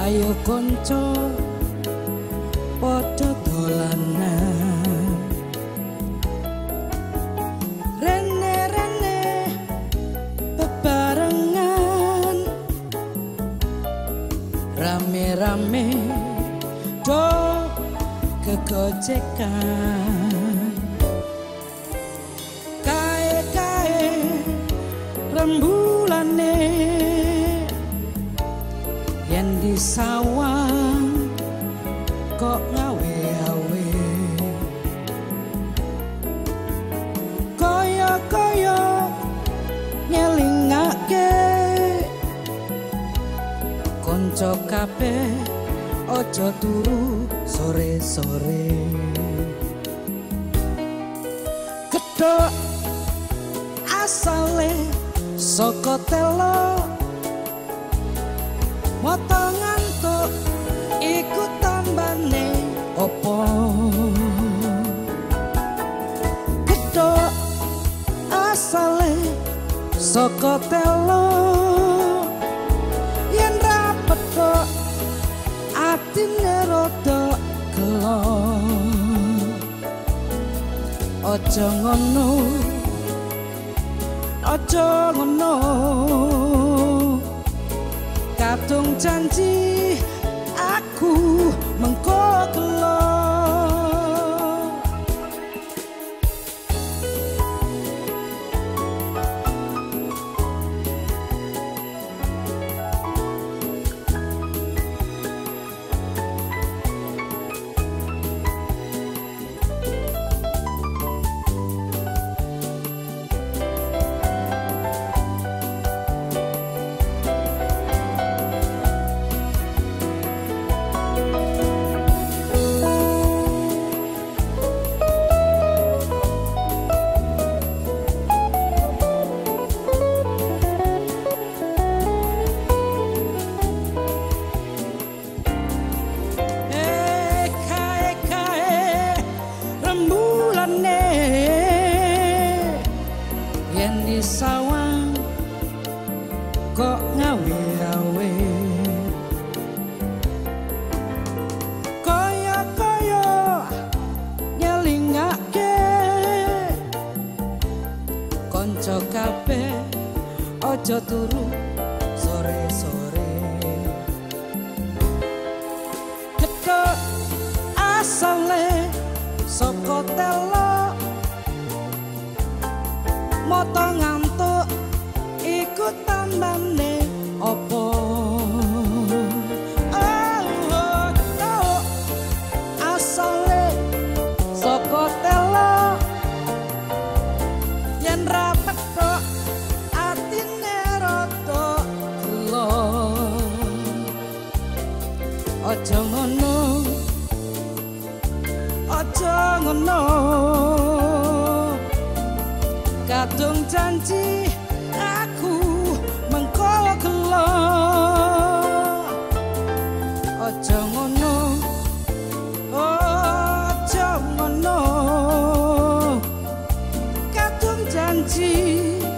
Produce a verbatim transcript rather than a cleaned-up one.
Ayo konco padha dolanan rene-rene bebarengan rame-rame do kegojekan kae-kae rembulane yen di sawang kok ngawe-awe kaya-kaya nyelingake konco kabeh ojo turu sore-sore gedhok asale saka telo moto ngantuk iku tambane opo gedhok asale saka telo yen ra petok atine rada gelo aja ngono aja ngono kadung janji aku mengko gelo sawang kok ngawe-awe kaya-kaya nyelingake konco kabeh aja turu sore-sore gedhok asale saka telo moto ngantuk iku tambane opo oh oh asale saka telo yen ra petok atine rada gelo aja ngono aja ngono kadung janji aku mengko gelo aja ngono aja ngono kadung janji